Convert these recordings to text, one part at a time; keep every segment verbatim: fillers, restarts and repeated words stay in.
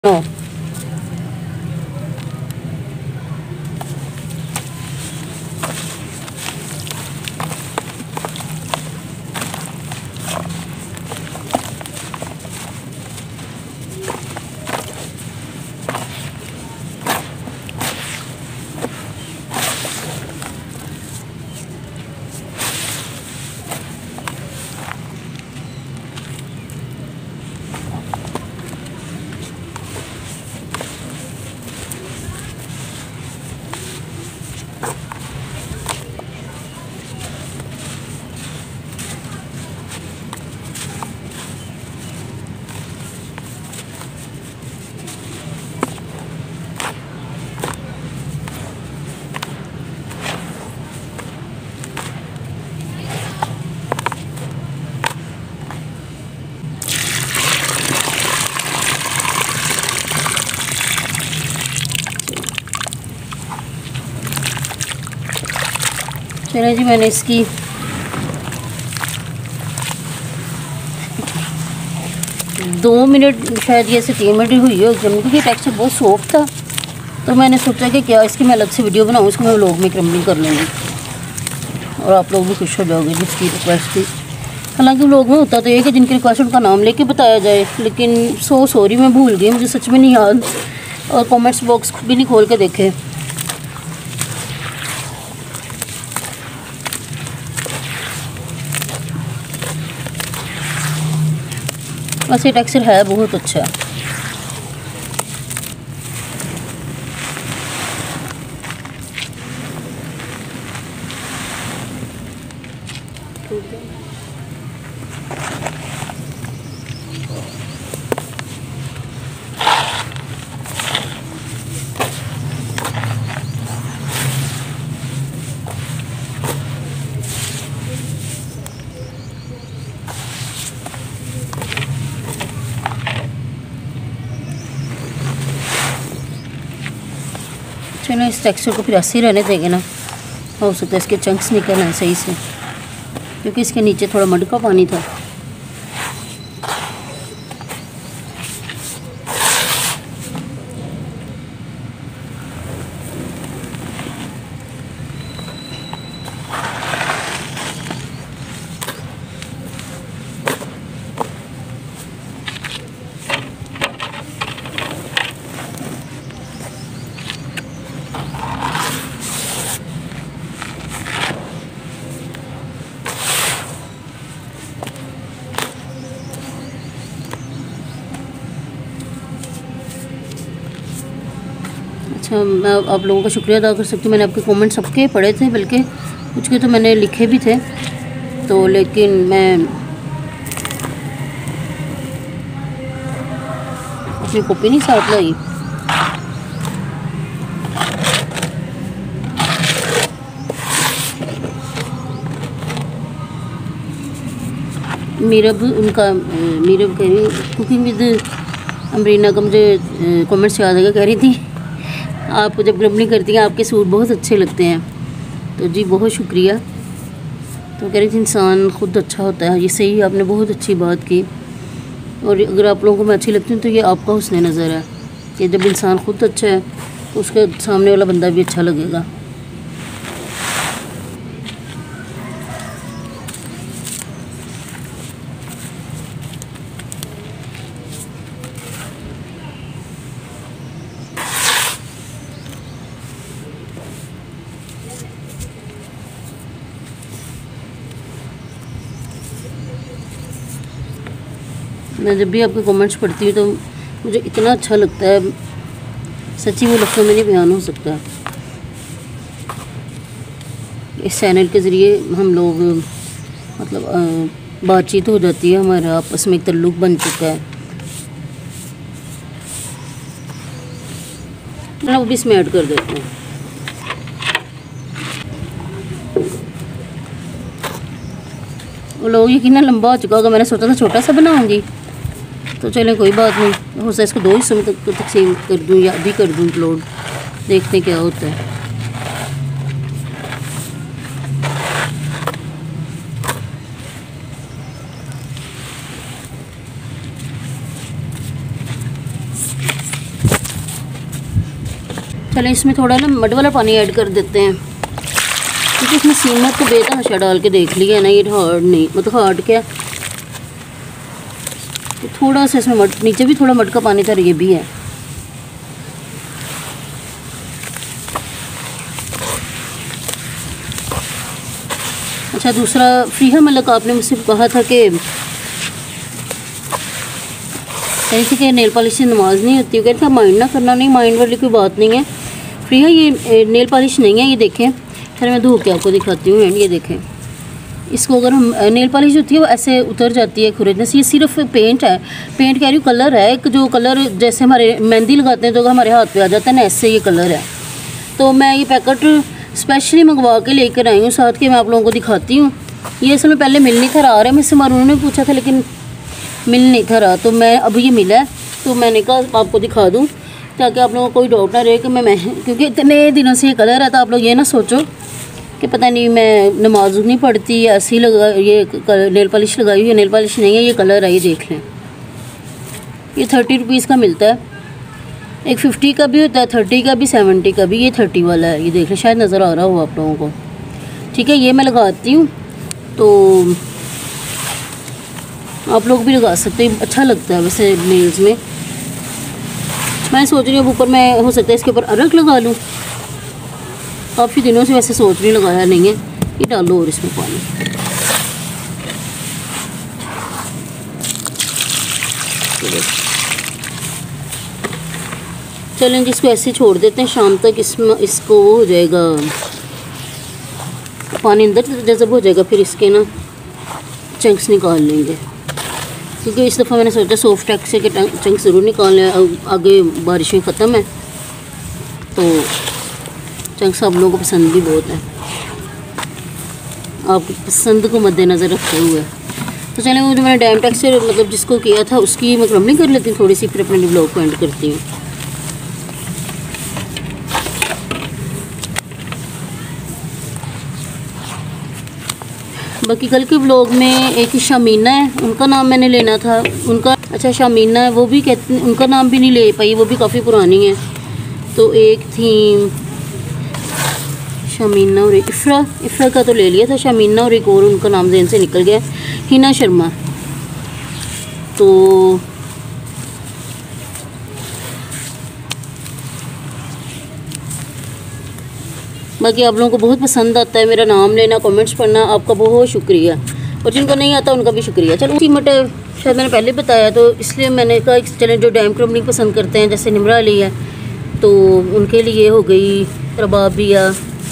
No. चलिए जी, मैंने इसकी दो मिनट शायद ये ऐसे तीन मिनट हुई है क्योंकि टेक्सचर बहुत सॉफ्ट था। तो मैंने सोचा कि क्या इसकी मैं अलग से वीडियो बनाऊँ, इसको मैं व्लॉग में क्रम्बलिंग कर लूँगी और आप लोग भी खुश हो जाओगे जिसकी रिक्वेस्ट थी। हालांकि व्लॉग में होता तो ये कि जिनकी रिक्वेस्ट उनका नाम लेके बताया जाए, लेकिन सो सॉरी मैं भूल गई, मुझे सच में नहीं याद और कॉमेंट्स बॉक्स भी नहीं खोल के देखे। वैसे टेक्सचर है बहुत अच्छा। चलो इस टेक्सचर को फिर ऐसे ही रहने देंगे ना, हो सकता है इसके चंक्स निकल आए सही से, क्योंकि इसके नीचे थोड़ा मड का पानी था। अच्छा, मैं आप लोगों का शुक्रिया अदा कर सकती हूँ। मैंने आपके कमेंट सबके पढ़े थे, बल्कि कुछ के तो मैंने लिखे भी थे, तो लेकिन मैं अपनी कॉपी नहीं साथ लाई। मीरब उनका मीरब कह रही कुकिंग विद अमरीना का मुझे कमेंट्स याद आएगा, कह रही थी आप जब क्रम्बलिंग करती हैं आपके सूट बहुत अच्छे लगते हैं। तो जी बहुत शुक्रिया। तो कह रही थी इंसान खुद अच्छा होता है, ये सही, आपने बहुत अच्छी बात की। और अगर आप लोगों को मैं अच्छी लगती हूँ तो ये आपका हुस्न नज़र है कि जब इंसान खुद अच्छा है तो उसके सामने वाला बंदा भी अच्छा लगेगा। मैं जब भी आपके कमेंट्स पढ़ती हूँ तो मुझे इतना अच्छा लगता है, सच्ची वो लफ्ज़ों में नहीं बयान हो सकता। इस चैनल के ज़रिए हम लोग मतलब बातचीत हो जाती है, हमारा आपस में एक ताल्लुक़ बन चुका है। ना वो भी इसमें ऐड कर देते हैं। वो लोग यकीनन लंबा हो चुका होगा, मैंने सोचा था छोटा सा बनाऊंगी, तो चलें कोई बात नहीं, हो सकता है इसको दो हिस्सों में तक तकसीम कर दूं या भी कर दूं अपलोड, देखते क्या होता है। चलें इसमें थोड़ा ना मड वाला पानी ऐड कर देते हैं, क्योंकि इसमें सीमत तो बेतहाशा डाल के देख लिया है ना, ये हार्ड नहीं, मतलब हार्ड क्या, तो थोड़ा सा इसमें मट, नीचे भी थोड़ा मड का पानी था, ये भी है। अच्छा, दूसरा फ्रीहा मलक, आपने मुझसे कहा था कि कहीं से कि नेल पॉलिश से नमाज नहीं होती, कहते हैं माइंड ना करना, नहीं माइंड वाली कोई बात नहीं है फ्रीहा, ये नेल पॉलिश नहीं है, ये देखें, फिर मैं धो के आपको दिखाती हूँ। एंड ये देखें, इसको अगर हम नेल पॉलिश होती है वो ऐसे उतर जाती है खुरेदने से, ये सिर्फ पेंट है, पेंट कह रही हूँ, कलर है एक, जो कलर जैसे हमारे मेहंदी लगाते हैं तो हमारे हाथ पे आ जाता है ना, ऐसे ये कलर है। तो मैं ये पैकेट स्पेशली मंगवा के लेकर आई हूँ साथ के, मैं आप लोगों को दिखाती हूँ। ये असल में पहले मिल नहीं था रहा है, मुझसे मारून ने पूछा था लेकिन मिल नहीं था रहा, तो मैं अब ये मिला है, तो मैंने कहा आपको दिखा दूँ ताकि आप लोगों को कोई डाउट ना रहे कि मैं मैं क्योंकि इतने दिनों से ये कलर है, तो आप लोग ये ना सोचो कि पता नहीं मैं नमाज नहीं पढ़ती, ऐसी लगा ये नेल पॉलिश लगाई हुई है, नेल पॉलिश नहीं है, ये कलर है, ये देख लें। ये थर्टी रुपीज़ का मिलता है, एक फिफ्टी का भी होता है, थर्टी का भी, सेवेंटी का भी, ये थर्टी वाला है, ये देख लें, शायद नज़र आ रहा हो आप लोगों को। ठीक है, ये मैं लगाती हूँ, तो आप लोग भी लगा सकते हैं, अच्छा लगता है वैसे नेल्स में। मैं सोच रही हूँ ऊपर मैं हो सकता है इसके ऊपर अरक लगा लूँ, काफ़ी दिनों से वैसे सोच रही, लगाया नहीं है। ये डालो और इसमें पानी, चलें जिसको ऐसे छोड़ देते हैं, शाम तक इसमें इसको वो हो जाएगा, पानी अंदर जज़ब हो जाएगा, फिर इसके ना चंक्स निकाल लेंगे, क्योंकि इस दफ़ा मैंने सोचा सॉफ्ट टैक्स के चंक्स ज़रूर निकालने, आगे बारिशें ख़त्म है तो चंक्स आप लोगों को पसंद भी बहुत है, आपकी पसंद को मद्देनज़र रखते हुए। तो चलें, वो जो मैंने डैम टैक्स से मतलब जिसको किया था उसकी मैं क्रम्बलिंग कर लेती हूँ थोड़ी सी, फिर अपने ब्लॉग को एंड करती हूँ। बाकी कल के ब्लॉग में एक शामीना है, उनका नाम मैंने लेना था, उनका अच्छा शामीना है, वो भी कहते उनका नाम भी नहीं ले पाई, वो भी काफ़ी पुरानी है। तो एक थी शामीना और इफ़रा, इफ़रा का तो ले लिया था, शामीना और एक और उनका नाम जहन से निकल गया, हिना शर्मा। तो बाकी आप लोगों को बहुत पसंद आता है मेरा नाम लेना, कमेंट्स पढ़ना, आपका बहुत शुक्रिया, और जिनको नहीं आता उनका भी शुक्रिया। चलो सीमट शायद मैंने पहले बताया, तो इसलिए मैंने कहा चलें जो डैम क्रम्बलिंग पसंद करते हैं, जैसे निमरा अली है, तो उनके लिए हो गई रबाबिया।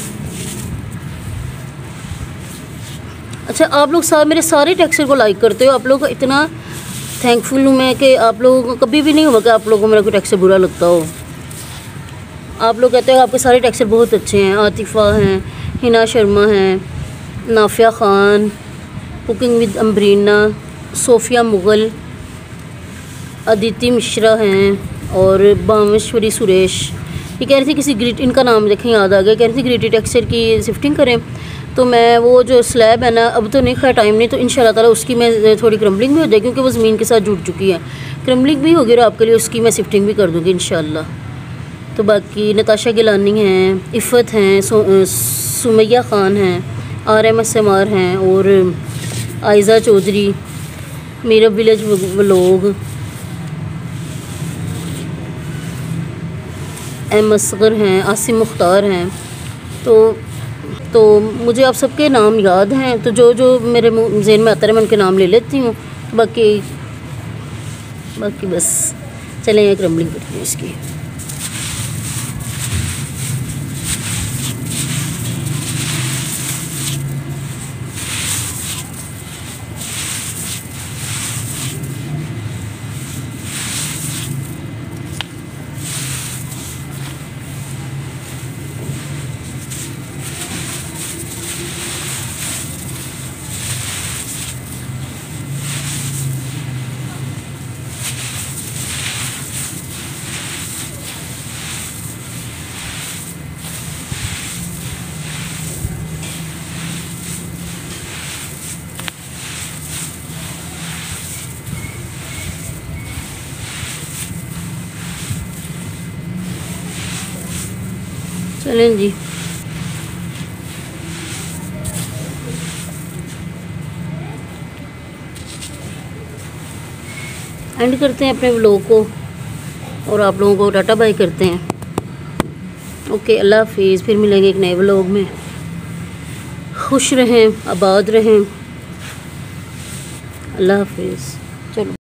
अच्छा, आप लोग सारे मेरे सारे टेक्सचर को लाइक करते हो, आप लोग का इतना थैंकफुल हूँ मैं कि आप लोगों को कभी भी नहीं होगा कि आप लोगों को मेरा कोई टेक्सचर बुरा लगता हो। आप लोग कहते हो आपके सारे टेक्सचर बहुत अच्छे हैं, आतिफ़ा हैं, हिना शर्मा हैं, नाफिया ख़ान, कुकिंग विद अम्बरीना, सोफ़िया मुग़ल, अदिति मिश्रा हैं, और बामेश्वरी सुरेश। ये कह रही थी किसी ग्रिट, इनका नाम देखें याद आ गया, कह रही थी ग्रिटी टेक्सचर की शिफ्टिंग करें, तो मैं वो जो स्लैब है ना, अब तो नहीं खैर टाइम नहीं, तो इंशाल्लाह ताला उसकी मैं थोड़ी क्रम्बलिंग भी हो जाएगी, क्योंकि वो ज़मीन के साथ जुड़ चुकी है, क्रम्बलिंग भी होगी और आपके लिए उसकी मैं शिफ्टिंग भी कर दूँगी इंशाल्लाह। तो बाकी नताशा गिलानी हैं, इफ़त हैं, सुमैया ख़ान हैं, R M S M R हैं, और आयज़ा चौधरी, मेरा विलेज व्लॉग, एम असगर हैं, आसिम मुख्तार हैं। तो तो मुझे आप सबके नाम याद हैं, तो जो जो मेरे ज़हन में आता है मैं उनके नाम ले लेती हूँ। बाकी बाकी बस चलें एक क्रम्बलिंग करती हूँ इसकी। चलें जी, एंड करते हैं अपने व्लॉग को और आप लोगों को टाटा बाय करते हैं। ओके, अल्लाह हाफिज़। फिर मिलेंगे एक नए व्लॉग में। खुश रहें, आबाद रहें। अल्लाह हाफिज़। चलो।